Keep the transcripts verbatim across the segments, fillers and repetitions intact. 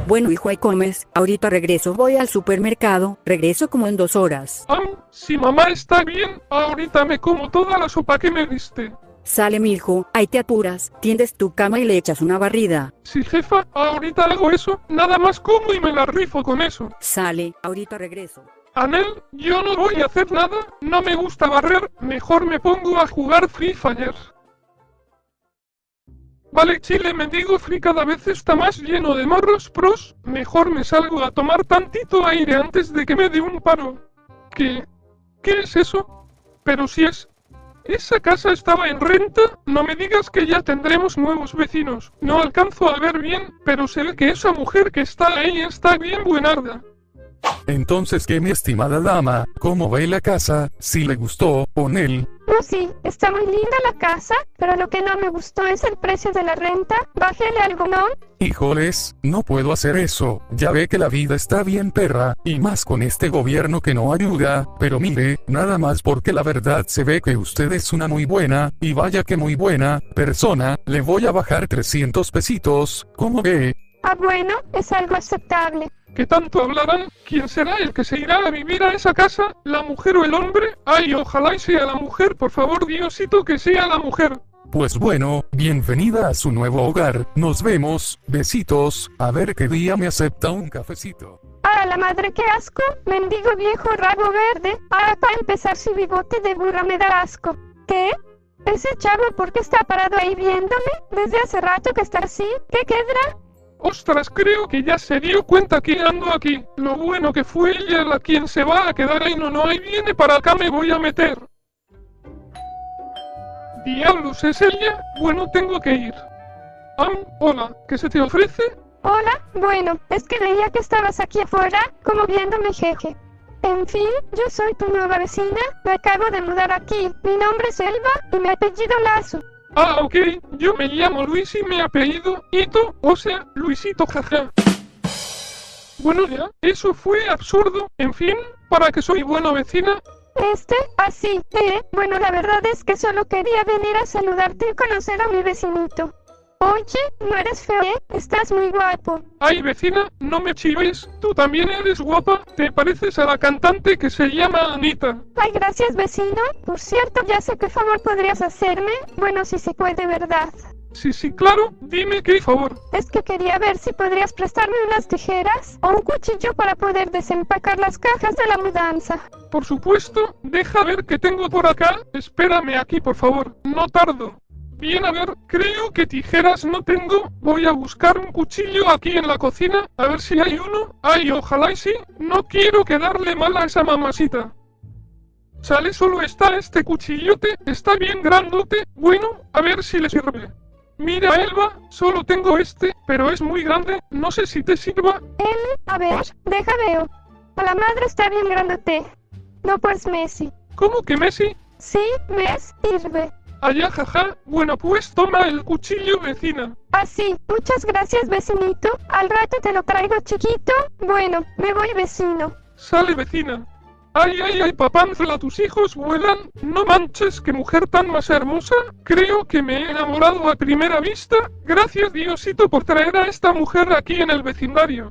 Bueno hijo, ahí comes, ahorita regreso, voy al supermercado, regreso como en dos horas. Ah, si mamá está bien, ahorita me como toda la sopa que me diste. Sale mi hijo, ahí te apuras, tiendes tu cama y le echas una barrida. Sí jefa, ahorita hago eso, nada más como y me la rifo con eso. Sale, ahorita regreso. Anel, yo no voy a hacer nada, no me gusta barrer, mejor me pongo a jugar Free Fire. Vale, Chile mendigo free cada vez está más lleno de morros pros, mejor me salgo a tomar tantito aire antes de que me dé un paro. ¿Qué? ¿Qué es eso? Pero si es... Esa casa estaba en renta, no me digas que ya tendremos nuevos vecinos. No alcanzo a ver bien, pero se ve que esa mujer que está ahí está bien buenarda. Entonces, ¿qué, mi estimada dama? ¿Cómo ve la casa? ¿Si le gustó, Onel? No, sí, está muy linda la casa, pero lo que no me gustó es el precio de la renta. Bájele algo, ¿no? Híjoles, no puedo hacer eso. Ya ve que la vida está bien perra, y más con este gobierno que no ayuda. Pero mire, nada más porque la verdad se ve que usted es una muy buena, y vaya que muy buena, persona, le voy a bajar trescientos pesitos. ¿Cómo ve? Ah, bueno, es algo aceptable. ¿Qué tanto hablarán? ¿Quién será el que se irá a vivir a esa casa? ¿La mujer o el hombre? Ay, ojalá y sea la mujer, por favor, Diosito, que sea la mujer. Pues bueno, bienvenida a su nuevo hogar. Nos vemos, besitos, a ver qué día me acepta un cafecito. ¡Ah, la madre, qué asco! Mendigo viejo rabo verde. Ah, para empezar, su bigote de burra me da asco. ¿Qué? ¿Ese chavo por qué está parado ahí viéndome? Desde hace rato que está así. ¿Qué quedará? Ostras, creo que ya se dio cuenta que ando aquí. Lo bueno que fue ella la quien se va a quedar ahí. No, no, ahí viene para acá, me voy a meter. Diablos, ¿es ella? Bueno, tengo que ir. Am, hola, ¿qué se te ofrece? Hola, bueno, es que veía que estabas aquí afuera, como viéndome, jeje. En fin, yo soy tu nueva vecina, me acabo de mudar aquí. Mi nombre es Elba y mi apellido Lazo. Ah, ok, yo me llamo Luis y mi apellido Ito, o sea, Luisito, jaja. Bueno ya, eso fue absurdo, en fin, ¿para qué soy buena vecina? Este, así, eh, bueno, la verdad es que solo quería venir a saludarte y conocer a mi vecinito. Oye, no eres feo, ¿eh? Estás muy guapo. Ay, vecina, no me chives, tú también eres guapa, te pareces a la cantante que se llama Anita. Ay, gracias, vecino. Por cierto, ya sé qué favor podrías hacerme. Bueno, si se puede, ¿verdad? Sí, sí, claro, dime qué favor. Es que quería ver si podrías prestarme unas tijeras o un cuchillo para poder desempacar las cajas de la mudanza. Por supuesto, deja ver qué tengo por acá, espérame aquí, por favor, no tardo. Bien, a ver, creo que tijeras no tengo, voy a buscar un cuchillo aquí en la cocina, a ver si hay uno. Ay, ojalá y sí, no quiero quedarle mal a esa mamacita. Sale, solo está este cuchillote, está bien grandote, bueno, a ver si le sirve. Mira, Elba, solo tengo este, pero es muy grande, no sé si te sirva. Él, a ver, deja veo. A la madre está bien grandote. No, pues Messi. ¿Cómo que Messi? Sí, me sirve. Allá, jaja, bueno pues toma el cuchillo, vecina. Ah, sí, muchas gracias, vecinito. Al rato te lo traigo, chiquito. Bueno, me voy, vecino. Sale, vecina. Ay, ay, ay, papánzela, tus hijos vuelan. No manches, qué mujer tan más hermosa. Creo que me he enamorado a primera vista. Gracias, Diosito, por traer a esta mujer aquí en el vecindario.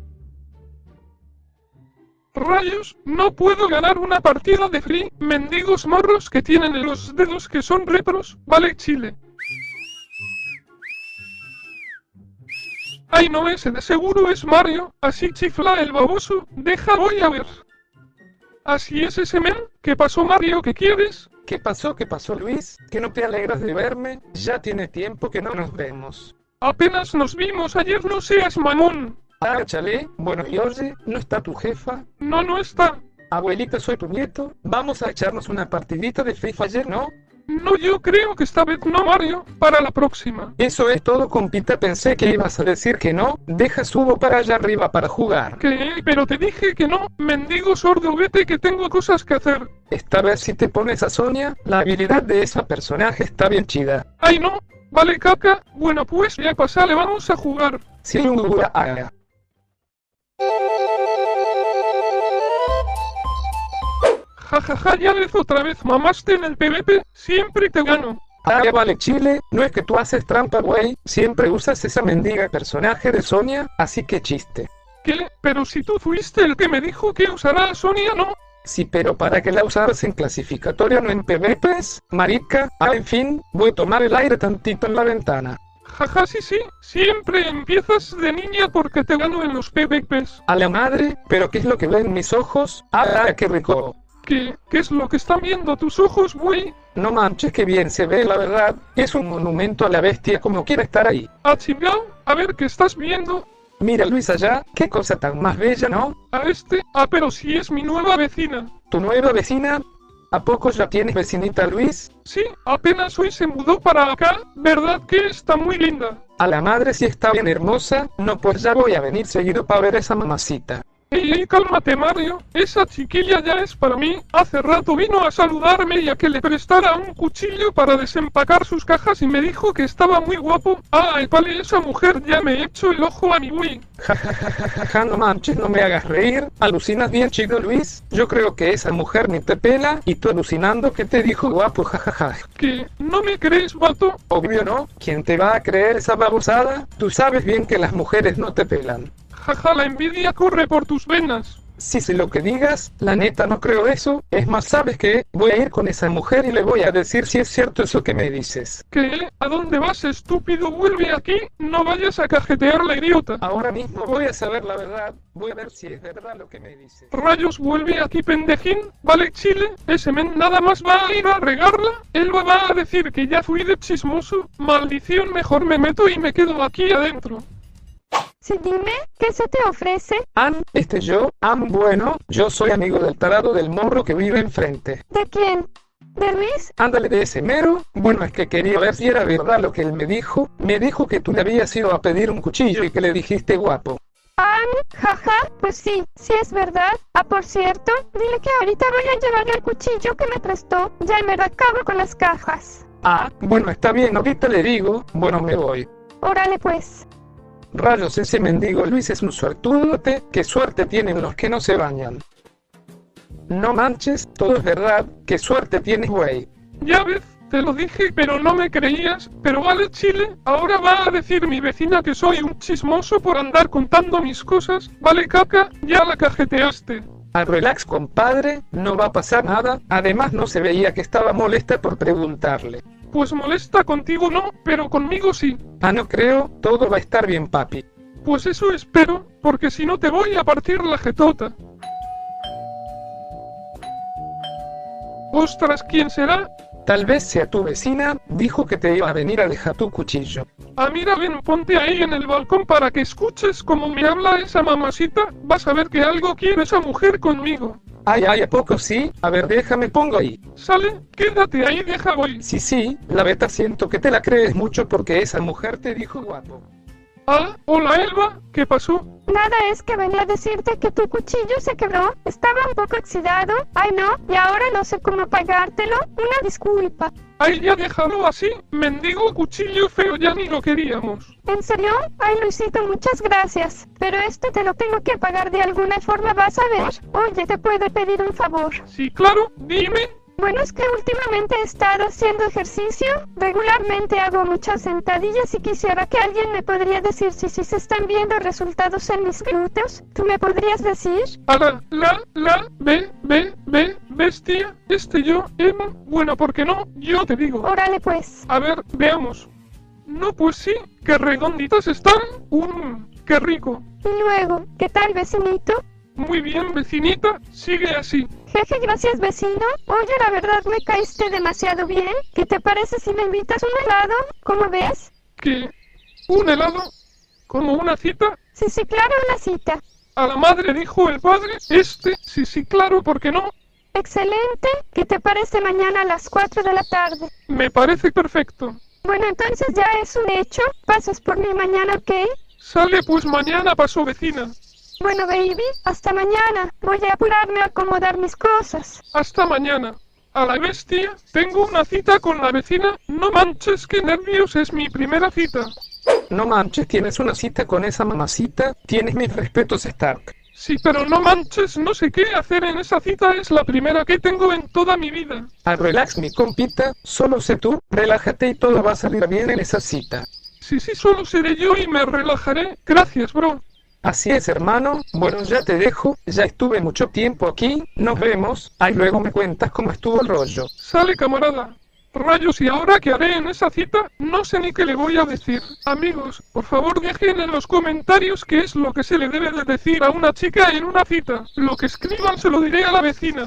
Rayos, no puedo ganar una partida de free, mendigos morros que tienen en los dedos que son repros, vale Chile. Ay no, ese de seguro es Mario, así chifla el baboso, deja voy a ver. Así es ese men, ¿qué pasó Mario, qué quieres? ¿Qué pasó, qué pasó Luis? ¿Que no te alegras de verme? Ya tiene tiempo que no nos vemos. Apenas nos vimos ayer, no seas mamón. Ah, chale, bueno y oye, ¿no está tu jefa? No, no está. Abuelita, soy tu nieto, vamos a echarnos una partidita de Free Fire, ¿no? No, yo creo que esta vez no, Mario, para la próxima. Eso es todo, compita, pensé que ibas a decir que no, deja subo para allá arriba para jugar. ¿Qué? Pero te dije que no, mendigo sordo, vete que tengo cosas que hacer. Esta vez si te pones a Sonia, la habilidad de ese personaje está bien chida. Ay no, vale caca, bueno pues ya pasale, vamos a jugar. Si un gura haga. Jajaja, ja, ja, ya ves otra vez, mamaste en el PvP, siempre te gano. Ah, vale Chile, no es que tú haces trampa, güey, siempre usas esa mendiga personaje de Sonia, así que chiste. ¿Qué? Pero si tú fuiste el que me dijo que usará a Sonia, ¿no? Sí, pero para que la usaras en clasificatorio, no en P V Ps, marica. Ah, en fin, voy a tomar el aire tantito en la ventana. Jaja, sí, sí, siempre empiezas de niña porque te gano en los P V Ps. A la madre, pero ¿qué es lo que ven mis ojos? Ah, qué rico. ¿Qué? ¿Qué es lo que están viendo tus ojos, güey? No manches, que bien se ve, la verdad. Es un monumento a la bestia, como quiera estar ahí. Ah, chingao, a ver qué estás viendo. Mira Luis allá, qué cosa tan más bella, ¿no? A este, ah, pero si es mi nueva vecina. ¿Tu nueva vecina? ¿A poco ya tienes vecinita, Luis? Sí, apenas hoy se mudó para acá, ¿verdad que está muy linda? A la madre sí está bien hermosa, no pues ya voy a venir seguido para ver a esa mamacita. Ey, ey, cálmate Mario, esa chiquilla ya es para mí, hace rato vino a saludarme y a que le prestara un cuchillo para desempacar sus cajas y me dijo que estaba muy guapo. Ay, vale, esa mujer ya me echó el ojo a mi güey. Jajajaja, no manches, no me hagas reír, alucinas bien chido Luis, yo creo que esa mujer ni te pela, y tú alucinando que te dijo guapo, jajaja. ¿Qué? ¿No me crees, vato? Obvio no, ¿quién te va a creer esa babosada? Tú sabes bien que las mujeres no te pelan. Jaja, la envidia corre por tus venas. Sí, sí, lo que digas, la neta no creo eso. Es más, ¿sabes qué? Voy a ir con esa mujer y le voy a decir si es cierto eso que me dices. ¿Qué? ¿A dónde vas, estúpido? Vuelve aquí, no vayas a cajetear la idiota. Ahora mismo voy a saber la verdad. Voy a ver si es verdad lo que me dices. Rayos, vuelve aquí, pendejín. Vale, Chile, ese men nada más va a ir a regarla. Él va, va a decir que ya fui de chismoso. Maldición, mejor me meto y me quedo aquí adentro. Sí, dime, ¿qué se te ofrece? An, este yo, An, bueno, yo soy amigo del tarado del morro que vive enfrente. ¿De quién? ¿De Luis? Ándale, de ese mero. Bueno, es que quería ver si era verdad lo que él me dijo. Me dijo que tú le habías ido a pedir un cuchillo y que le dijiste guapo. Ah, jaja, pues sí, sí es verdad. Ah, por cierto, dile que ahorita voy a llevarle el cuchillo que me prestó. Ya me acabo con las cajas. Ah, bueno, está bien, ahorita le digo. Bueno, me voy. Órale pues. Rayos, ese mendigo Luis es un suertudote, qué suerte tienen los que no se bañan. No manches, todo es verdad, qué suerte tienes, güey. Ya ves, te lo dije, pero no me creías. Pero vale, Chile, ahora va a decir mi vecina que soy un chismoso por andar contando mis cosas. Vale, caca, ya la cajeteaste. Ah, relax, compadre, no va a pasar nada. Además, no se veía que estaba molesta por preguntarle. Pues molesta contigo no, pero conmigo sí. Ah, no creo, todo va a estar bien, papi. Pues eso espero, porque si no te voy a partir la jetota. Ostras, ¿quién será? Tal vez sea tu vecina, dijo que te iba a venir a dejar tu cuchillo. Ah, mira, ven, ponte ahí en el balcón para que escuches cómo me habla esa mamacita. Vas a ver que algo quiere esa mujer conmigo. Ay, ay, ¿a poco sí? A ver, déjame, pongo ahí. Sale, quédate ahí, deja voy. Sí, sí, la beta siento que te la crees mucho porque esa mujer te dijo guapo. Ah, hola Elba, ¿qué pasó? Nada, es que venía a decirte que tu cuchillo se quebró, estaba un poco oxidado. Ay no, y ahora no sé cómo pagártelo, una disculpa. Ay, ya déjalo así, mendigo cuchillo feo, ya ni lo queríamos. ¿En serio? Ay Luisito, muchas gracias. Pero esto te lo tengo que pagar de alguna forma, vas a ver. Oye, ¿te puedo pedir un favor? Sí, claro, dime. Bueno, es que últimamente he estado haciendo ejercicio, regularmente hago muchas sentadillas y quisiera que alguien me podría decir si, si se están viendo resultados en mis glúteos. ¿Tú me podrías decir? Ala, la, la, ve, ve, ve, bestia, este yo, Emma, bueno, ¿por qué no? Yo te digo. Órale pues. A ver, veamos. No, pues sí, qué redonditas están. Um, qué rico. Y luego, ¿qué tal vecinito? Muy bien, vecinita, sigue así. Jeje, gracias vecino. Oye, la verdad me caíste demasiado bien. ¿Qué te parece si me invitas un helado? ¿Cómo ves? ¿Qué? ¿Un helado? ¿Como una cita? Sí, sí, claro, una cita. A la madre dijo el padre, este, sí, sí, claro, ¿por qué no? Excelente. ¿Qué te parece mañana a las cuatro de la tarde? Me parece perfecto. Bueno, entonces ya es un hecho. Pasas por mí mañana, ¿ok? Sale pues mañana, paso vecina. Bueno, baby, hasta mañana. Voy a apurarme a acomodar mis cosas. Hasta mañana. A la bestia, tengo una cita con la vecina. No manches, qué nervios, es mi primera cita. No manches, tienes una cita con esa mamacita. Tienes mis respetos, Stark. Sí, pero no manches, no sé qué hacer en esa cita, es la primera que tengo en toda mi vida. Ah, relax mi compita, solo sé tú, relájate y todo va a salir bien en esa cita. Sí, sí, solo seré yo y me relajaré. Gracias, bro. Así es, hermano. Bueno, ya te dejo, ya estuve mucho tiempo aquí, nos vemos, ahí luego me cuentas cómo estuvo el rollo. Sale, camarada. Rayos, ¿y ahora qué haré en esa cita? No sé ni qué le voy a decir. Amigos, por favor dejen en los comentarios qué es lo que se le debe de decir a una chica en una cita. Lo que escriban se lo diré a la vecina.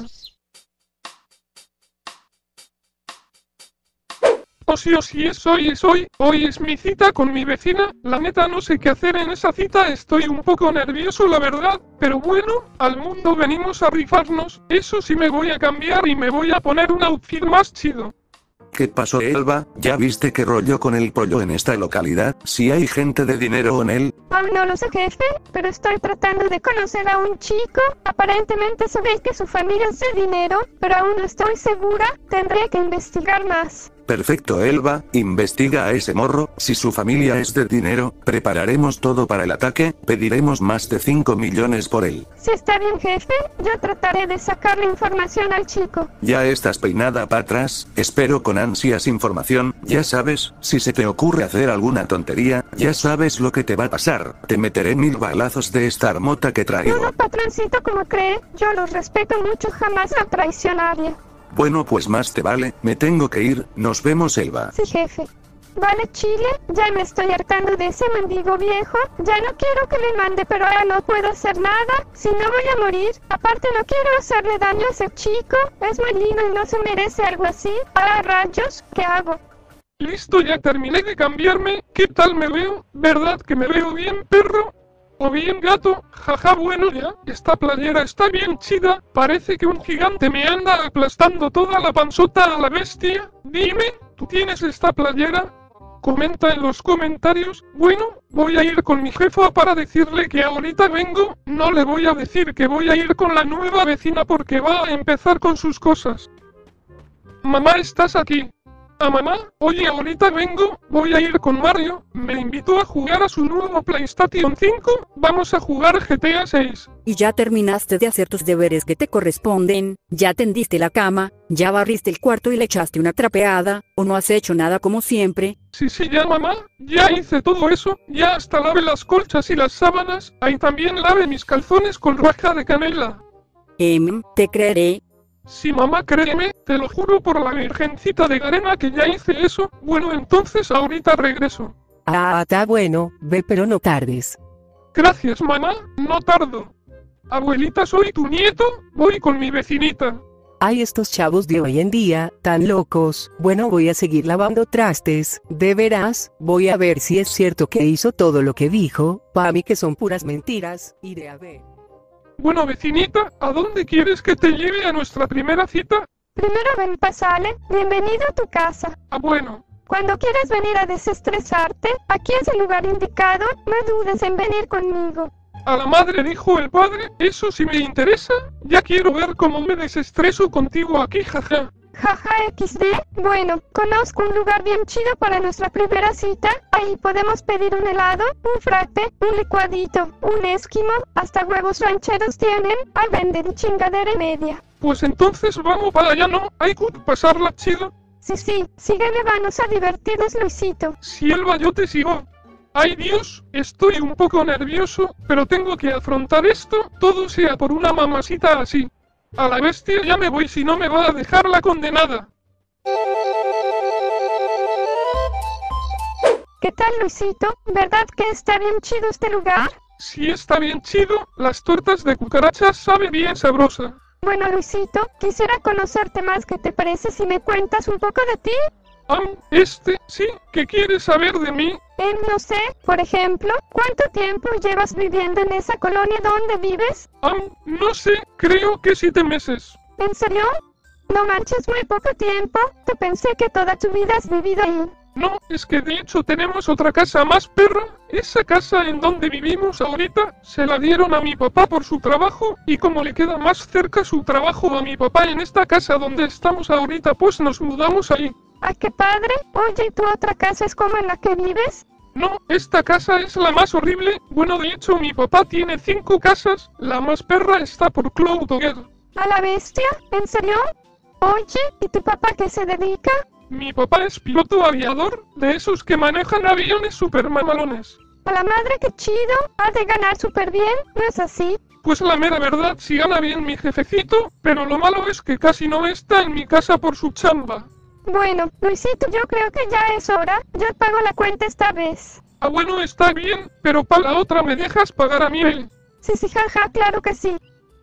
Oh sí, oh sí, es hoy, es hoy, hoy es mi cita con mi vecina. La neta no sé qué hacer en esa cita, estoy un poco nervioso la verdad, pero bueno, al mundo venimos a rifarnos, eso sí me voy a cambiar y me voy a poner un outfit más chido. ¿Qué pasó, Elba? ¿Ya viste qué rollo con el pollo en esta localidad? ¿Si hay gente de dinero en él? Aún no lo sé, jefe, pero estoy tratando de conocer a un chico. Aparentemente se ve que su familia es de dinero, pero aún no estoy segura, tendré que investigar más. Perfecto, Elba, investiga a ese morro, si su familia es de dinero, prepararemos todo para el ataque, pediremos más de cinco millones por él. Sí, está bien, jefe, yo trataré de sacarle información al chico. Ya estás peinada para atrás, espero con ansias información, ya sabes, si se te ocurre hacer alguna tontería, ya sabes lo que te va a pasar, te meteré mil balazos de esta armota que traigo. No, no, patroncito, como cree, yo los respeto mucho, jamás la traicionaria. Bueno, pues más te vale, me tengo que ir, nos vemos, Elba. Sí, jefe. Vale, Chile, ya me estoy hartando de ese mendigo viejo, ya no quiero que me mande, pero ahora no puedo hacer nada, si no voy a morir, aparte no quiero hacerle daño a ese chico, es muy lindo y no se merece algo así. Ah, rayos, ¿qué hago? Listo, ya terminé de cambiarme, ¿qué tal me veo? ¿Verdad que me veo bien, perro? ¿O bien, gato? Jaja, bueno ya, esta playera está bien chida, parece que un gigante me anda aplastando toda la panzota a la bestia. Dime, ¿tú tienes esta playera? Comenta en los comentarios. Bueno, voy a ir con mi jefa para decirle que ahorita vengo, no le voy a decir que voy a ir con la nueva vecina porque va a empezar con sus cosas. Mamá, ¿estás aquí? A mamá, oye, ahorita vengo, voy a ir con Mario, me invitó a jugar a su nuevo PlayStation cinco, vamos a jugar G T A seis. Y ya terminaste de hacer tus deberes que te corresponden, ya tendiste la cama, ya barriste el cuarto y le echaste una trapeada, o no has hecho nada como siempre. Sí, sí, ya mamá, ya hice todo eso, ya hasta lavé las colchas y las sábanas, ahí también lavé mis calzones con raja de canela. Em, te creeré. Sí, mamá, créeme, te lo juro por la virgencita de Garena que ya hice eso. Bueno, entonces ahorita regreso. Ah, está bueno, ve pero no tardes. Gracias, mamá, no tardo. Abuelita, soy tu nieto, voy con mi vecinita. Ay, estos chavos de hoy en día, tan locos. Bueno, voy a seguir lavando trastes, de veras, voy a ver si es cierto que hizo todo lo que dijo, pa' mí que son puras mentiras, iré a ver. Bueno, vecinita, ¿a dónde quieres que te lleve a nuestra primera cita? Primero ven, pasale, bienvenido a tu casa. Ah, bueno. Cuando quieras venir a desestresarte, aquí es el lugar indicado, no dudes en venir conmigo. A la madre dijo el padre, eso sí me interesa, ya quiero ver cómo me desestreso contigo aquí, jaja. Jaja equis de, bueno, conozco un lugar bien chido para nuestra primera cita, ahí podemos pedir un helado, un frappe, un licuadito, un esquimo, hasta huevos rancheros tienen, ahí venden chingadera y media. Pues entonces vamos para allá, ¿no? Hay que pasarla chido. Sí, sí, sígueme, vamos a divertirnos, Luisito. Si Elba, yo te sigo. Ay Dios, estoy un poco nervioso, pero tengo que afrontar esto, todo sea por una mamacita así. A la bestia ya me voy si no me va a dejar la condenada. ¿Qué tal, Luisito? ¿Verdad que está bien chido este lugar? Sí, está bien chido, las tortas de cucarachas saben bien sabrosa. Bueno, Luisito, quisiera conocerte más, ¿qué te parece si me cuentas un poco de ti? Ah, este, sí, ¿qué quieres saber de mí? Eh, no sé, por ejemplo, ¿cuánto tiempo llevas viviendo en esa colonia donde vives? Ah, no sé, creo que siete meses. ¿En serio? No manches, muy poco tiempo, te pensé que toda tu vida has vivido ahí. No, es que de hecho tenemos otra casa más, perra. Esa casa en donde vivimos ahorita, se la dieron a mi papá por su trabajo, y como le queda más cerca su trabajo a mi papá en esta casa donde estamos ahorita, pues nos mudamos ahí. ¡Ah, qué padre! Oye, ¿y tu otra casa es como en la que vives? No, esta casa es la más horrible. Bueno, de hecho, mi papá tiene cinco casas. La más perra está por Cloudogger. ¿A la bestia? ¿En serio? Oye, ¿y tu papá qué se dedica? Mi papá es piloto aviador, de esos que manejan aviones super mamalones. A la madre, qué chido. Ha de ganar súper bien, ¿no es así? Pues la mera verdad, sí gana bien mi jefecito, pero lo malo es que casi no está en mi casa por su chamba. Bueno, Luisito, yo creo que ya es hora. Yo pago la cuenta esta vez. Ah, bueno, está bien, pero para la otra me dejas pagar a mí. Sí, sí, jaja, claro que sí.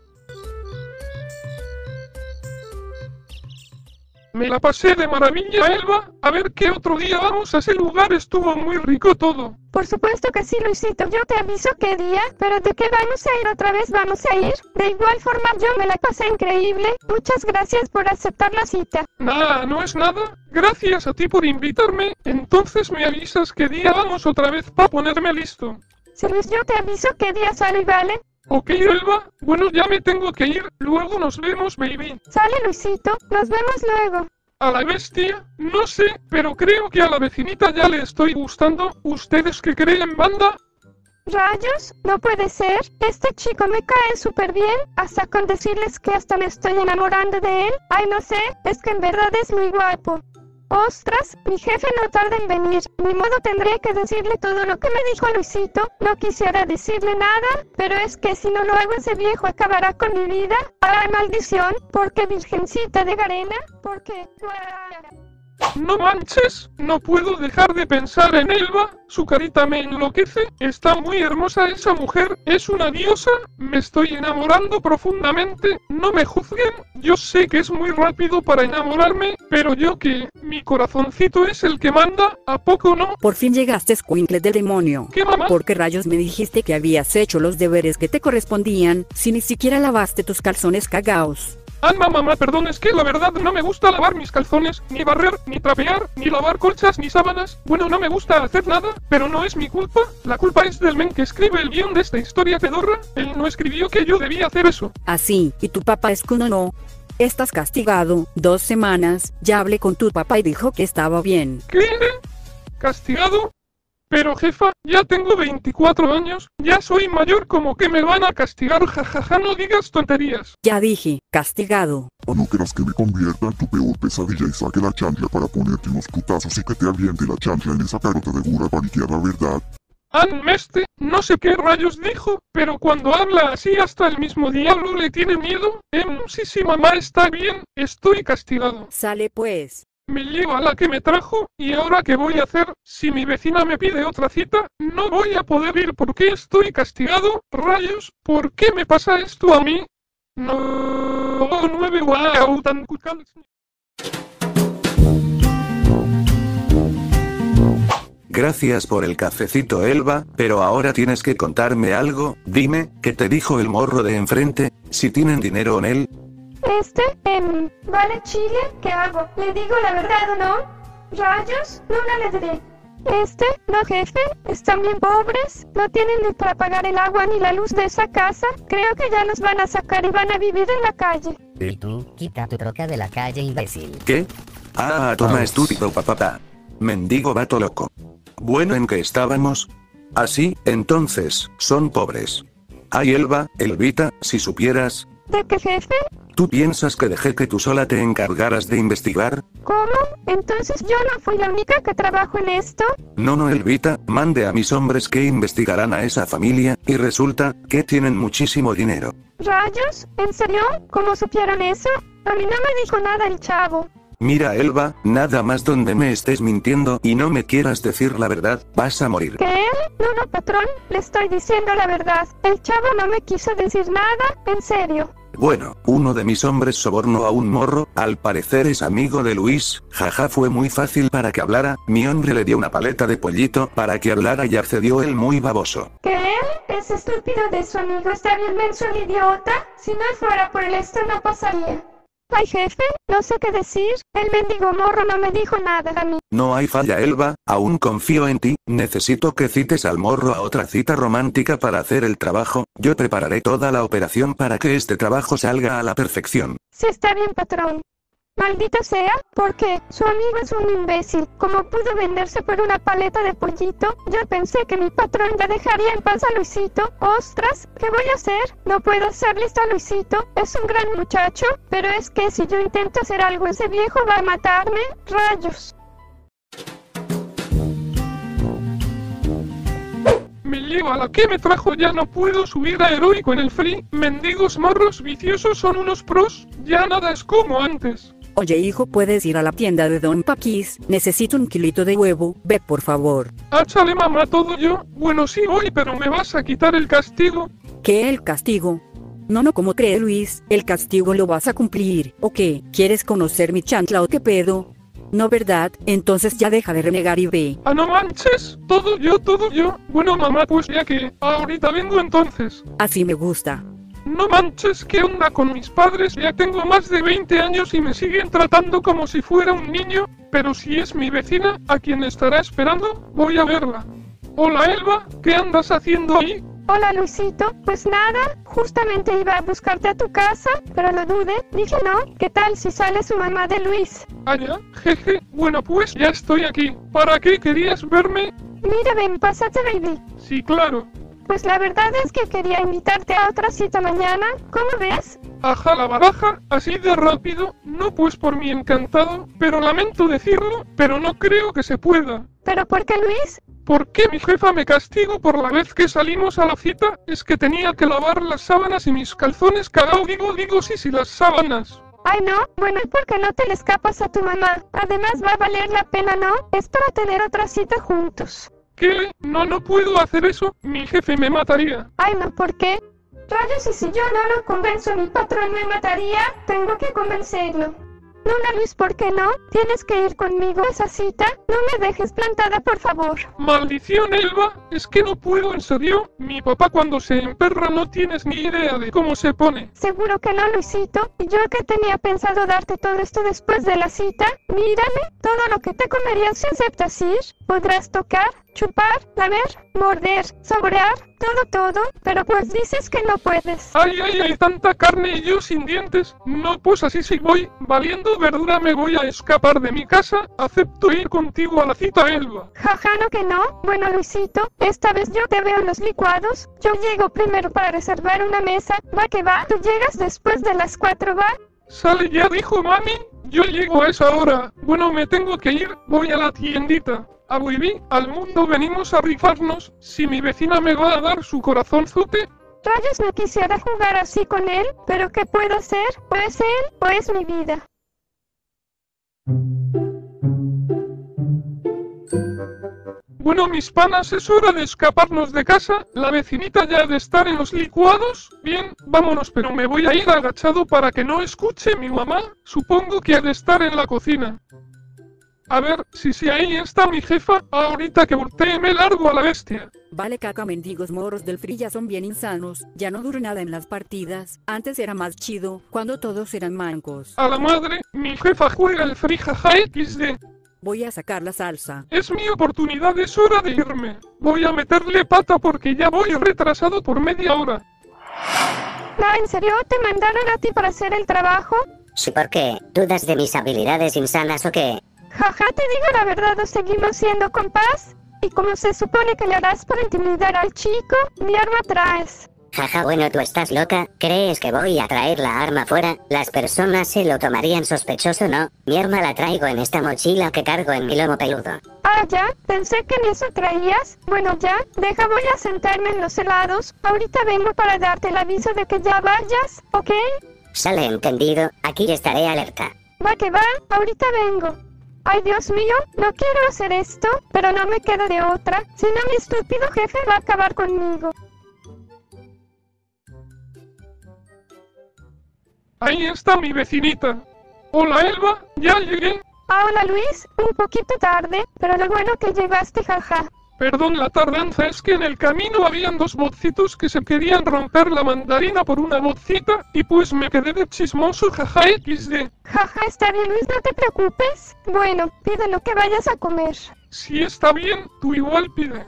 Me la pasé de maravilla, Elba. A ver qué otro día vamos a ese lugar, estuvo muy rico todo. Por supuesto que sí, Luisito, yo te aviso qué día, pero ¿de qué vamos a ir otra vez? ¿Vamos a ir? De igual forma yo me la pasé increíble. Muchas gracias por aceptar la cita. Nada, no es nada. Gracias a ti por invitarme. Entonces me avisas qué día vamos otra vez para ponerme listo. Sí, Luis, yo te aviso qué día sale y vale. Ok, Elba. Bueno, ya me tengo que ir. Luego nos vemos, baby. Sale, Luisito. Nos vemos luego. ¿A la bestia? No sé, pero creo que a la vecinita ya le estoy gustando. ¿Ustedes qué creen, banda? ¿Rayos? No puede ser. Este chico me cae súper bien. Hasta con decirles que hasta me estoy enamorando de él. Ay, no sé. Es que en verdad es muy guapo. ¡Ostras! Mi jefe no tarda en venir. Ni modo, tendré que decirle todo lo que me dijo Luisito. No quisiera decirle nada, pero es que si no lo hago ese viejo acabará con mi vida. ¡Ay, maldición! ¿Por qué Virgencita de Garena? ¿Por qué? No manches, no puedo dejar de pensar en Elba, su carita me enloquece, está muy hermosa esa mujer, es una diosa, me estoy enamorando profundamente, no me juzguen, yo sé que es muy rápido para enamorarme, pero yo que, mi corazoncito es el que manda, ¿a poco no? Por fin llegaste, escuincle del demonio. ¿Qué, mamá? ¿Por qué rayos me dijiste que habías hecho los deberes que te correspondían, si ni siquiera lavaste tus calzones cagaos? Alma, mamá, perdón, es que la verdad no me gusta lavar mis calzones, ni barrer, ni trapear, ni lavar colchas, ni sábanas. Bueno, no me gusta hacer nada, pero no es mi culpa. La culpa es del men que escribe el guión de esta historia pedorra. Él no escribió que yo debía hacer eso. Así, y tu papá es cuno no. Estás castigado, dos semanas, ya hablé con tu papá y dijo que estaba bien. ¿Qué? ¿Castigado? Pero jefa, ya tengo veinticuatro años, ya soy mayor, como que me van a castigar, jajaja, no digas tonterías. Ya dije, castigado. A no quieras que me convierta en tu peor pesadilla y saque la chancla para ponerte unos putazos y que te aviente la chancla en esa carota de burra paniqueada, ¿verdad? An Meste, no sé qué rayos dijo, pero cuando habla así hasta el mismo diablo le tiene miedo. Em, sí, sí, mamá, está bien, estoy castigado. Sale pues. Me llevo a la que me trajo, y ahora qué voy a hacer, si mi vecina me pide otra cita, no voy a poder ir porque estoy castigado, rayos, ¿por qué me pasa esto a mí? No, nueve wow, tan cucal. Gracias por el cafecito, Elba, pero ahora tienes que contarme algo. Dime, ¿qué te dijo el morro de enfrente? Si tienen dinero en él. Este, em, vale, Chile, ¿qué hago? ¿Le digo la verdad o no? ¿Rayos? No, no le diré. Este, no, jefe, están bien pobres, no tienen ni para pagar el agua ni la luz de esa casa, creo que ya los van a sacar y van a vivir en la calle. Y tú, quita tu troca de la calle, imbécil. ¿Qué? Ah, toma, estúpido papá. Mendigo vato loco. Bueno, ¿en qué estábamos? Así, entonces, son pobres. Ay, Elba, Elvita, si supieras... ¿De qué, jefe? ¿Tú piensas que dejé que tú sola te encargaras de investigar? ¿Cómo? ¿Entonces yo no fui la única que trabajo en esto? No, no, Elvita, mande a mis hombres que investigarán a esa familia, y resulta que tienen muchísimo dinero. ¿Rayos? ¿En serio? ¿Cómo supieron eso? A mí no me dijo nada el chavo. Mira, Elba, nada más donde me estés mintiendo y no me quieras decir la verdad, vas a morir. ¿Qué? No, no, patrón, le estoy diciendo la verdad. El chavo no me quiso decir nada, en serio. Bueno, uno de mis hombres sobornó a un morro, al parecer es amigo de Luis, jaja, fue muy fácil para que hablara, mi hombre le dio una paleta de pollito para que hablara y accedió él muy baboso. ¿Qué? Ese estúpido de su amigo está bien menso el idiota, si no fuera por el esto no pasaría. Ay, jefe, no sé qué decir, el mendigo morro no me dijo nada a mí. No hay falla, Elba, aún confío en ti, necesito que cites al morro a otra cita romántica para hacer el trabajo, yo prepararé toda la operación para que este trabajo salga a la perfección. Sí, está bien, patrón. Maldita sea, porque su amigo es un imbécil. Como pudo venderse por una paleta de pollito, yo pensé que mi patrón ya dejaría en paz a Luisito. Ostras, ¿qué voy a hacer? No puedo hacer listo a Luisito, es un gran muchacho, pero es que si yo intento hacer algo ese viejo va a matarme. Rayos. Me lleva la que me trajo, ya no puedo subir a heroico en el free. Mendigos morros viciosos son unos pros, ya nada es como antes. Oye hijo, puedes ir a la tienda de Don Paquis, necesito un kilito de huevo, ve por favor. Áchale mamá todo yo, bueno sí voy, pero me vas a quitar el castigo. ¿Qué el castigo? No, no, como cree Luis, el castigo lo vas a cumplir, ¿o qué? ¿Quieres conocer mi chancla o qué pedo? No, ¿verdad? Entonces ya deja de renegar y ve. Ah, no manches, todo yo, todo yo. Bueno mamá, pues ya que, ahorita vengo entonces. Así me gusta. No manches, ¿qué onda con mis padres? Ya tengo más de veinte años y me siguen tratando como si fuera un niño, pero si es mi vecina, a quien estará esperando, voy a verla. Hola Elba, ¿qué andas haciendo ahí? Hola Luisito, pues nada, justamente iba a buscarte a tu casa, pero lo dudé, dije no, ¿qué tal si sale su mamá de Luis? Ah, ya, jeje, bueno pues ya estoy aquí. ¿Para qué querías verme? Mira, ven, pásate baby. Sí, claro. Pues la verdad es que quería invitarte a otra cita mañana, ¿cómo ves? Ajá, la baraja, así de rápido, no pues por mi encantado, pero lamento decirlo, pero no creo que se pueda. ¿Pero por qué Luis? ¿Por qué mi jefa me castigó por la vez que salimos a la cita? Es que tenía que lavar las sábanas y mis calzones cagao, digo, digo, sí, sí, las sábanas. Ay no, bueno, ¿y por qué no te le escapas a tu mamá? Además va a valer la pena, ¿no? Es para tener otra cita juntos. ¿Qué? No, no puedo hacer eso, mi jefe me mataría. Ay no, ¿por qué? Rayos, y si yo no lo convenzo, mi patrón me mataría, tengo que convencerlo. No, no, Luis, ¿por qué no? Tienes que ir conmigo a esa cita. No me dejes plantada, por favor. Maldición, Elba. Es que no puedo, en serio. Mi papá cuando se emperra no tienes ni idea de cómo se pone. Seguro que no, Luisito. Yo que tenía pensado darte todo esto después de la cita. Mírame, todo lo que te comerías si aceptas ir. Podrás tocar, chupar, lamer, morder, saborear, todo, todo, pero pues dices que no puedes. Ay, ay, ay, tanta carne y yo sin dientes. No, pues así sí voy, valiendo verdura me voy a escapar de mi casa. Acepto ir contigo a la cita, Elba. Jaja, no que no. Bueno, Luisito, esta vez yo te veo en los licuados. Yo llego primero para reservar una mesa. Va que va, tú llegas después de las cuatro, ¿va? Sale ya, dijo mami. Yo llego a esa hora. Bueno, me tengo que ir, voy a la tiendita. A Buiví, al mundo venimos a rifarnos. Si mi vecina me va a dar su corazonzote. Rayos, no quisiera jugar así con él, pero ¿qué puedo hacer? O es él, o es mi vida. Bueno, mis panas, es hora de escaparnos de casa. La vecinita ya ha de estar en los licuados. Bien, vámonos, pero me voy a ir agachado para que no escuche mi mamá. Supongo que ha de estar en la cocina. A ver, si si ahí está mi jefa, ahorita que voltee me largo a la bestia. Vale caca, mendigos moros del free ya son bien insanos, ya no dura nada en las partidas. Antes era más chido, cuando todos eran mancos. A la madre, mi jefa juega el free jaja equis de. Voy a sacar la salsa. Es mi oportunidad, es hora de irme. Voy a meterle pata porque ya voy retrasado por media hora. No, ¿en serio te mandaron a ti para hacer el trabajo? Sí, ¿por qué? ¿Dudas de mis habilidades insanas o qué? Jaja, te digo la verdad, ¿o seguimos siendo compás? ¿Y cómo se supone que le harás para intimidar al chico? Mi arma traes. Jaja, bueno, tú estás loca. ¿Crees que voy a traer la arma fuera? Las personas se lo tomarían sospechoso, ¿no? Mi arma la traigo en esta mochila que cargo en mi lomo peludo. Ah, ya, pensé que en eso traías. Bueno, ya, deja, voy a sentarme en los helados. Ahorita vengo para darte el aviso de que ya vayas, ¿ok? Sale entendido, aquí estaré alerta. Va que va, ahorita vengo. Ay, Dios mío, no quiero hacer esto, pero no me queda de otra, si no mi estúpido jefe va a acabar conmigo. Ahí está mi vecinita. Hola, Elba, ya llegué. Ah, hola Luis, un poquito tarde, pero lo bueno que llegaste, jaja. Perdón la tardanza, es que en el camino habían dos botcitos que se querían romper la mandarina por una botcita, y pues me quedé de chismoso, jaja equis de. Jaja, está bien Luis, no te preocupes. Bueno, pide lo que vayas a comer. Si está bien, tú igual pide.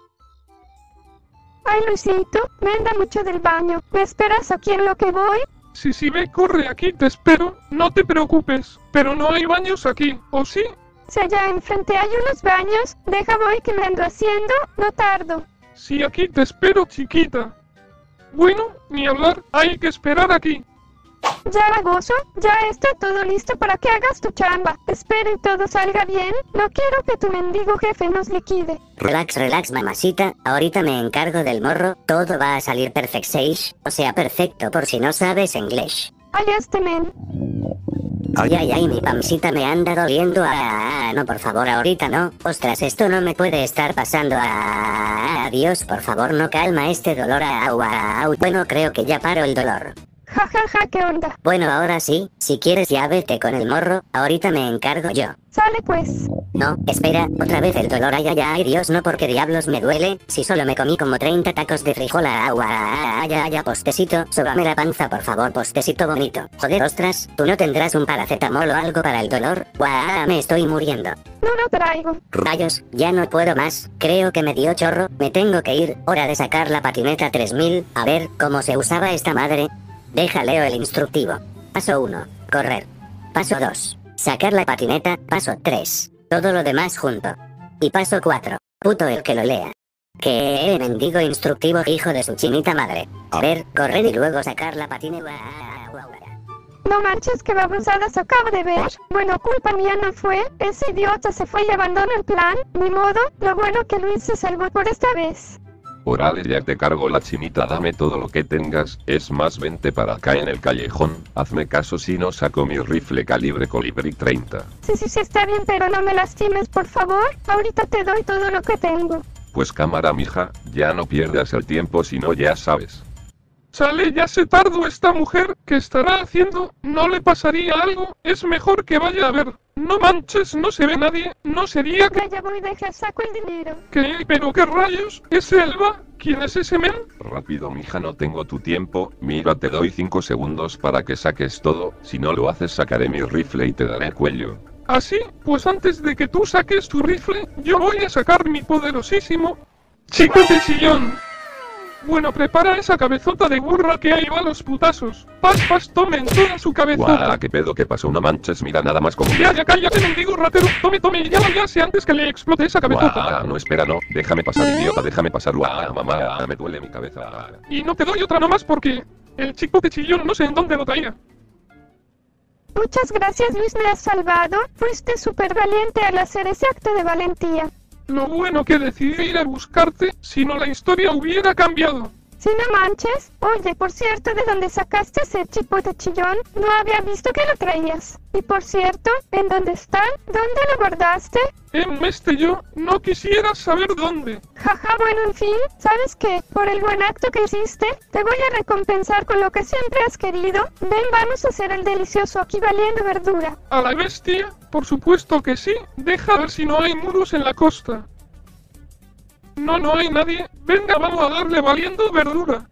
Ay, Luisito, me anda mucho del baño. ¿Me esperas aquí en lo que voy? Sí, sí, ve, corre, aquí te espero, no te preocupes, pero no hay baños aquí, ¿o sí? Si allá enfrente hay unos baños, deja voy que me ando haciendo, no tardo. Sí, aquí te espero, chiquita. Bueno, ni hablar, hay que esperar aquí. Ya baboso, ya está todo listo para que hagas tu chamba. Espero y todo salga bien, no quiero que tu mendigo jefe nos liquide. Relax, relax, mamacita, ahorita me encargo del morro, todo va a salir perfectseis, o sea perfecto por si no sabes inglés. Ay, este men. Ay, ay, ay, mi pancita me anda doliendo. Ah, no, por favor, ahorita no. Ostras, esto no me puede estar pasando. Ah, Dios, por favor, no calma este dolor. Au, au. Bueno, creo que ya paro el dolor. Ja, ja, ja, ¿qué onda? Bueno, ahora sí, si quieres ya vete con el morro, ahorita me encargo yo. Sale pues. No, espera, otra vez el dolor. Ay, ay, ay, Dios, no, porque diablos me duele, si solo me comí como treinta tacos de frijol. Agua, ay, ay, ay, postecito, sóbame la panza, por favor, postecito bonito. Joder, ostras, ¿tú no tendrás un paracetamol o algo para el dolor? Guau, me estoy muriendo. No lo traigo. Rayos, ya no puedo más, creo que me dio chorro, me tengo que ir, hora de sacar la patineta tres mil, a ver cómo se usaba esta madre. Deja leo el instructivo. Paso uno, correr. Paso dos, sacar la patineta. Paso tres, todo lo demás junto. Y paso cuatro, puto el que lo lea. Que mendigo instructivo, hijo de su chinita madre. A ver, correr y luego sacar la patineta. No manches, que babosadas acabo de ver. Bueno, culpa mía no fue, ese idiota se fue y abandonó el plan, ni modo, lo bueno que Luis se salvó por esta vez. Orale, ya te cargo la chinita, dame todo lo que tengas, es más, vente para acá en el callejón, hazme caso si no saco mi rifle calibre colibrí treinta. Sí, sí, sí, está bien, pero no me lastimes, por favor, ahorita te doy todo lo que tengo. Pues cámara, mija, ya no pierdas el tiempo, si no ya sabes. Sale, ya se tardó esta mujer, ¿qué estará haciendo? ¿No le pasaría algo? Es mejor que vaya a ver. No manches, no se ve nadie, no sería que... Ya voy, deja, saco el dinero. ¿Qué? ¿Pero qué rayos? ¿Es Elba? ¿Quién es ese men? Rápido, mija, no tengo tu tiempo, mira, te doy cinco segundos para que saques todo, si no lo haces sacaré mi rifle y te daré cuello. ¿Así? Pues antes de que tú saques tu rifle, yo voy a sacar mi poderosísimo... chico de sillón. Bueno, prepara esa cabezota de burra que ahí va los putazos. Pas, pas, tomen toda su cabezota. Guau, qué pedo, qué pasó, no manches, mira nada más como... Ya, ya, cállate, mendigo ratero. Tome, tome, ya vayase antes que le explote esa cabezota. Guau, no, espera, no, déjame pasar, idiota, déjame pasar. Guau, mamá, me duele mi cabeza. Y no te doy otra nomás porque... el chico de chillón no sé en dónde lo traía. Muchas gracias, Luis, me has salvado. Fuiste súper valiente al hacer ese acto de valentía. Lo bueno que decidí ir a buscarte, si no la historia hubiera cambiado. Si no manches, oye, por cierto, ¿de dónde sacaste ese chico de chillón? No había visto que lo traías. Y por cierto, ¿en dónde está? ¿Dónde lo guardaste? En este yo, no quisiera saber dónde. Jaja, bueno, en fin, ¿sabes qué? Por el buen acto que hiciste, te voy a recompensar con lo que siempre has querido. Ven, vamos a hacer el delicioso aquí valiendo verdura. ¿A la bestia? Por supuesto que sí. Deja ver si no hay muros en la costa. No, no hay nadie. Venga, vamos a darle valiendo verdura.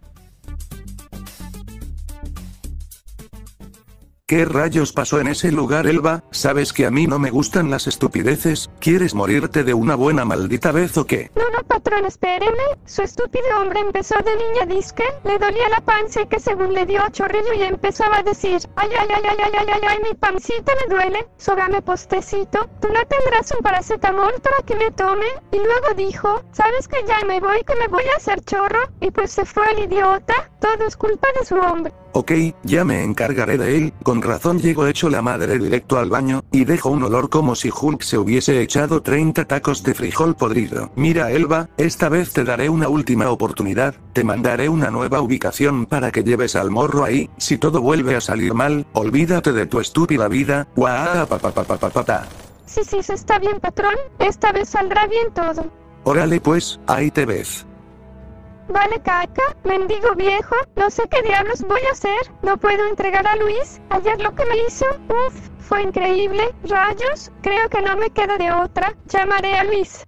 ¿Qué rayos pasó en ese lugar, Elba? ¿Sabes que a mí no me gustan las estupideces? ¿Quieres morirte de una buena maldita vez o qué? No, no, patrón, espéreme. Su estúpido hombre empezó de niña disque, le dolía la panza y que según le dio chorrillo y empezaba a decir, ay, ay, ay, ay, ay, ay, ay, ay, mi pancita me duele, sóbame postecito, tú no tendrás un paracetamol para que me tome. Y luego dijo, ¿sabes que ya me voy, que me voy a hacer chorro? Y pues se fue el idiota, todo es culpa de su hombre. Ok, ya me encargaré de él, con razón llego hecho la madre directo al baño, y dejo un olor como si Hulk se hubiese echado treinta tacos de frijol podrido. Mira, Elba, esta vez te daré una última oportunidad, te mandaré una nueva ubicación para que lleves al morro ahí, si todo vuelve a salir mal, olvídate de tu estúpida vida, guau, pa pa pa pa pa pa pa. Sí, sí, se está bien, patrón, esta vez saldrá bien todo. Órale pues, ahí te ves. Vale, caca, mendigo viejo, no sé qué diablos voy a hacer, no puedo entregar a Luis, ayer lo que me hizo, uff, fue increíble, rayos, creo que no me queda de otra, llamaré a Luis.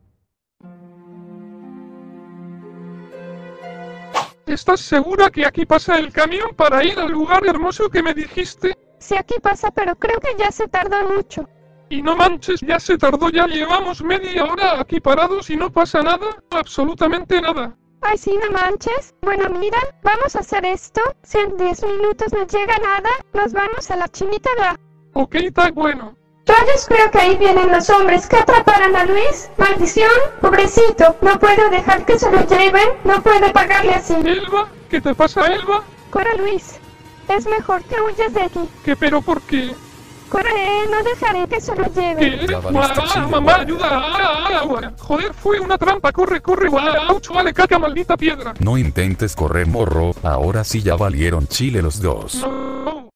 ¿Estás segura que aquí pasa el camión para ir al lugar hermoso que me dijiste? Sí, aquí pasa, pero creo que ya se tardó mucho. Y no manches, ya se tardó, ya llevamos media hora aquí parados y no pasa nada, absolutamente nada. Ay, sí, no manches. Bueno, mira, vamos a hacer esto. Si en diez minutos no llega nada, nos vamos a la chinita de... Ok, está bueno. Rayos, creo que ahí vienen los hombres que atraparon a Luis. Maldición, pobrecito. No puedo dejar que se lo lleven. No puedo pagarle así. Elba, ¿qué te pasa, Elba? Corre, Luis. Es mejor que huyas de aquí. ¿Qué pero por qué? Corre, no dejaré que se lo lleven. ¿Qué? Ya va, listo, Ah, chile, mamá, guau. ayuda. Ah, ah, ah, joder, fue una trampa. Corre, corre. Ouch, vale, caca, maldita piedra. No intentes correr, morro, ahora sí ya valieron chile los dos. No.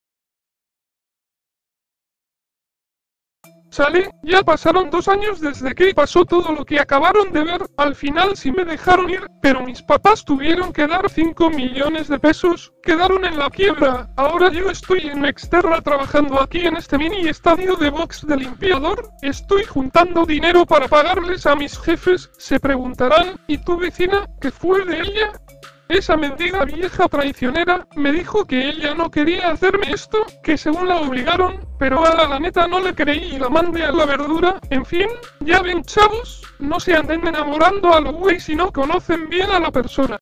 ¿Sale? Ya pasaron dos años desde que pasó todo lo que acabaron de ver. Al final sí me dejaron ir, pero mis papás tuvieron que dar cinco millones de pesos. Quedaron en la quiebra. Ahora yo estoy en Exterra trabajando aquí en este mini estadio de box de limpiador. Estoy juntando dinero para pagarles a mis jefes. Se preguntarán, ¿y tu vecina? ¿Qué fue de ella? Esa mendiga vieja traicionera me dijo que ella no quería hacerme esto, que según la obligaron, pero a la neta no le creí y la mandé a la verdura. En fin, ya ven, chavos, no se anden enamorando a lo güey si no conocen bien a la persona.